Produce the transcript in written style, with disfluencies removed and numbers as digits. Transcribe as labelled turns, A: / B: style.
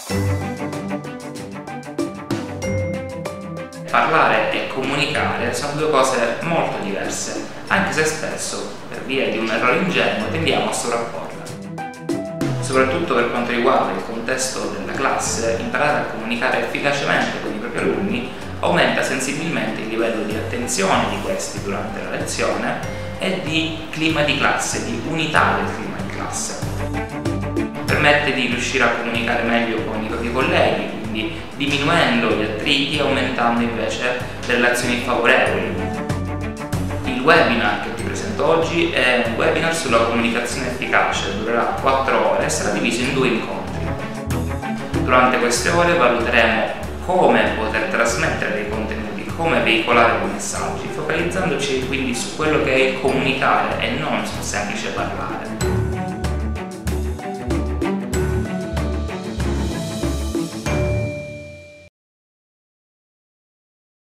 A: Parlare e comunicare sono due cose molto diverse, anche se spesso, per via di un errore ingenuo, tendiamo a sovrapporle. Soprattutto per quanto riguarda il contesto della classe, imparare a comunicare efficacemente con i propri alunni aumenta sensibilmente il livello di attenzione di questi durante la lezione e di clima di classe, di unità del clima di classe. Permette di riuscire a comunicare meglio con i propri colleghi, quindi diminuendo gli attriti e aumentando invece le relazioni favorevoli. Il webinar che ti presento oggi è un webinar sulla comunicazione efficace, durerà 4 ore e sarà diviso in 2 incontri. Durante queste ore valuteremo come poter trasmettere dei contenuti, come veicolare dei messaggi, focalizzandoci quindi su quello che è il comunicare e non sul semplice parlare.